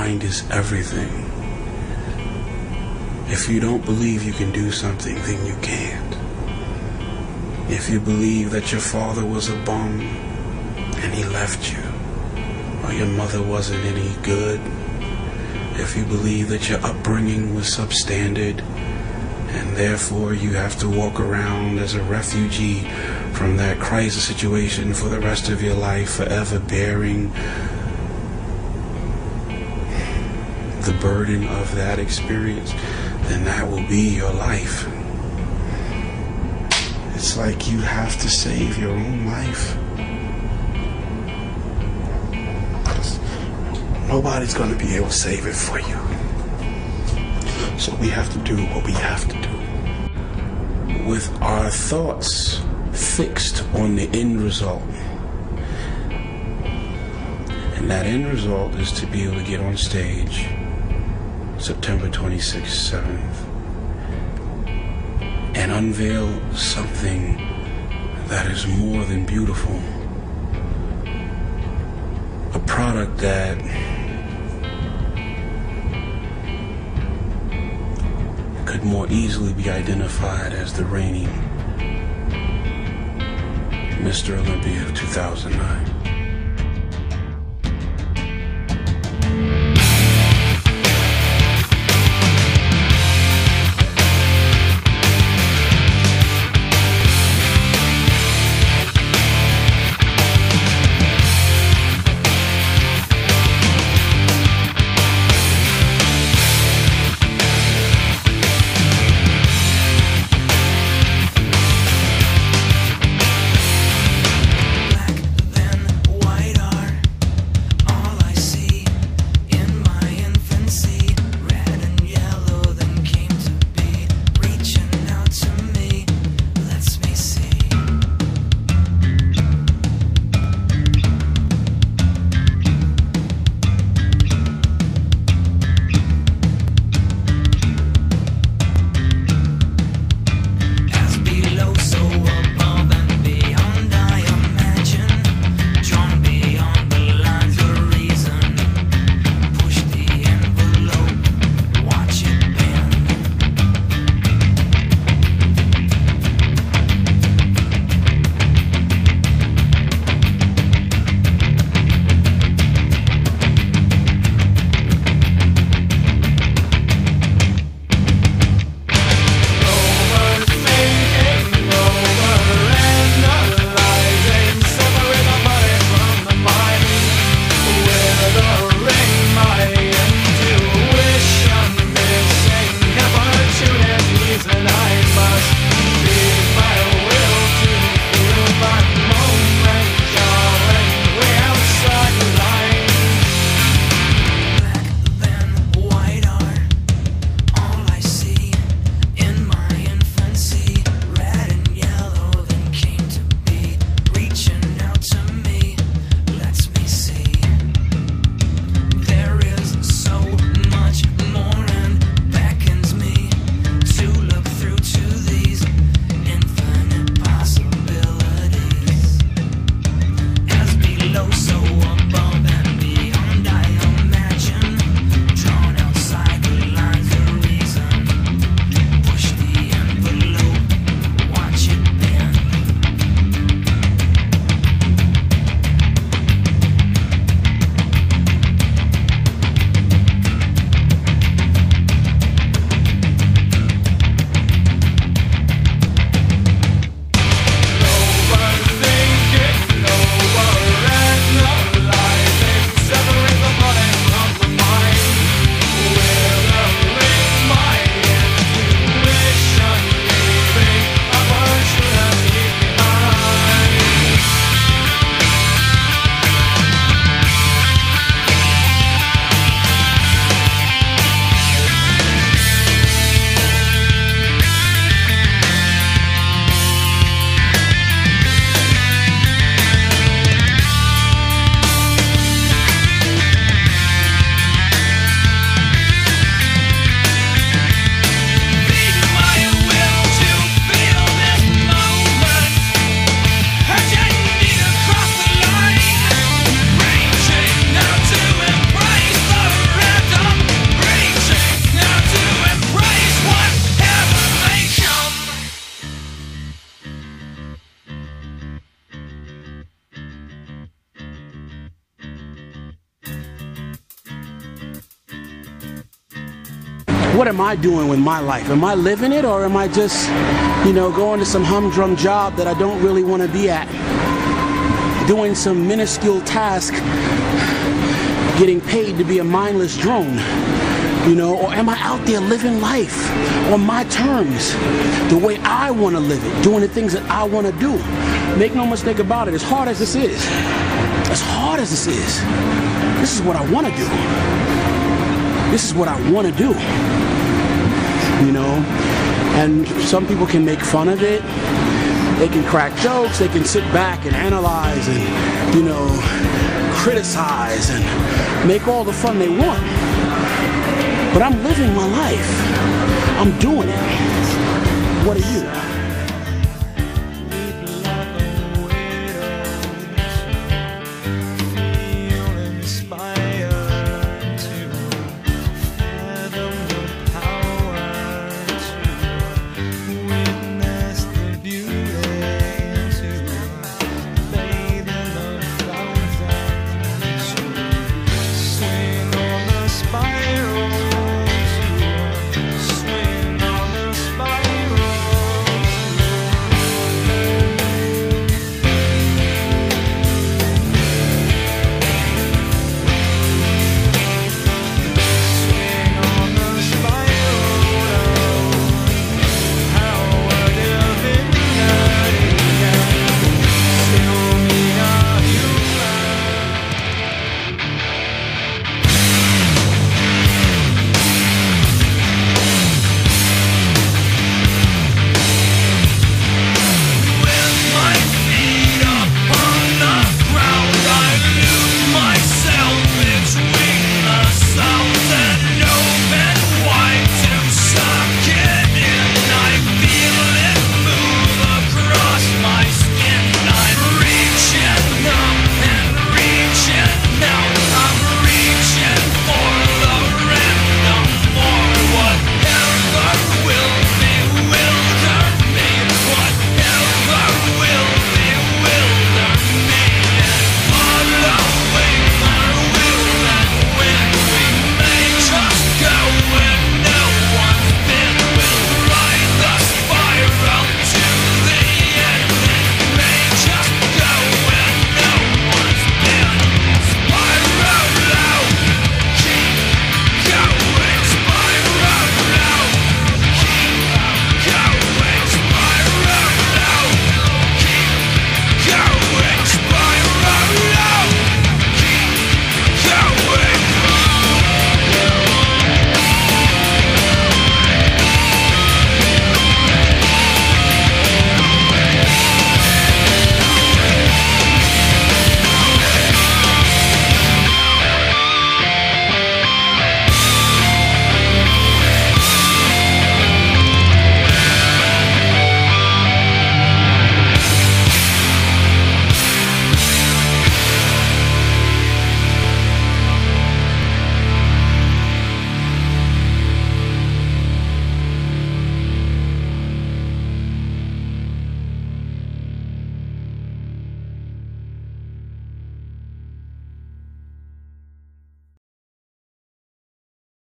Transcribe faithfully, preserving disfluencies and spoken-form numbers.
mind is everything. If you don't believe you can do something, then you can't. If you believe that your father was a bum and he left you, or your mother wasn't any good, if you believe that your upbringing was substandard and therefore you have to walk around as a refugee from that crisis situation for the rest of your life, forever bearing the burden of that experience, then that will be your life. It's like you have to save your own life. Nobody's going to be able to save it for you. So we have to do what we have to do. With our thoughts fixed on the end result. And that end result is to be able to get on stage September twenty-sixth, seventh, and unveil something that is more than beautiful. A product that could more easily be identified as the reigning Mister Olympia of two thousand nine. Then what am I doing with my life? Am I living it, or am I just, you know, going to some humdrum job that I don't really want to be at? Doing some minuscule task, getting paid to be a mindless drone? You know, or am I out there living life on my terms, the way I want to live it, doing the things that I want to do? Make no mistake about it, as hard as this is, as hard as this is, this is what I want to do. This is what I want to do. You know, and some people can make fun of it. They can crack jokes, they can sit back and analyze and, you know, criticize and make all the fun they want. But I'm living my life. I'm doing it. What are you?